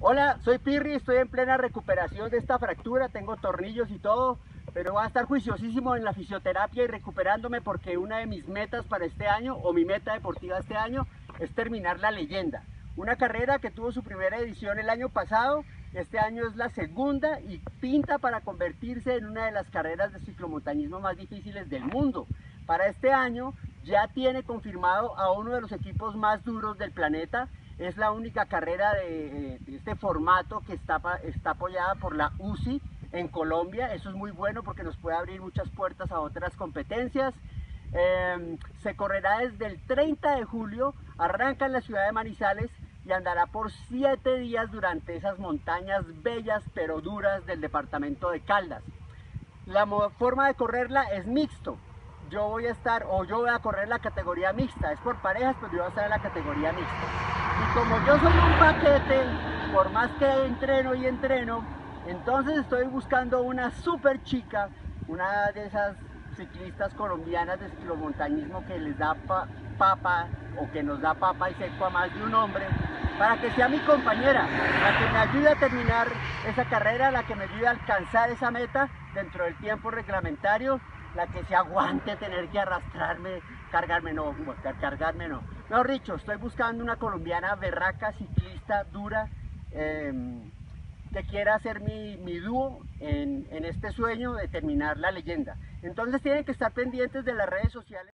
Hola, soy Pirri, estoy en plena recuperación de esta fractura, tengo tornillos y todo, pero voy a estar juiciosísimo en la fisioterapia y recuperándome porque una de mis metas para este año, o mi meta deportiva este año, es terminar la leyenda. Una carrera que tuvo su primera edición el año pasado, este año es la segunda y pinta para convertirse en una de las carreras de ciclomontañismo más difíciles del mundo. Para este año ya tiene confirmado a uno de los equipos más duros del planeta. Es la única carrera de este formato que está apoyada por la UCI en Colombia. Eso es muy bueno porque nos puede abrir muchas puertas a otras competencias. Se correrá desde el 30 de julio, arranca en la ciudad de Manizales y andará por 7 días durante esas montañas bellas pero duras del departamento de Caldas. La forma de correrla es mixto. Yo voy a correr la categoría mixta, es por parejas, pero yo voy a estar en la categoría mixta. Y como yo soy un paquete, por más que entreno y entreno, entonces estoy buscando una super chica, una de esas ciclistas colombianas de ciclomontañismo que les da papa o que nos da papa y seco a más de un hombre, para que sea mi compañera, la que me ayude a terminar esa carrera, la que me ayude a alcanzar esa meta dentro del tiempo reglamentario, la que se aguante tener que arrastrarme, cargarme no. Mejor dicho, estoy buscando una colombiana berraca, ciclista, dura, que quiera ser mi dúo en este sueño de terminar la leyenda. Entonces tienen que estar pendientes de las redes sociales.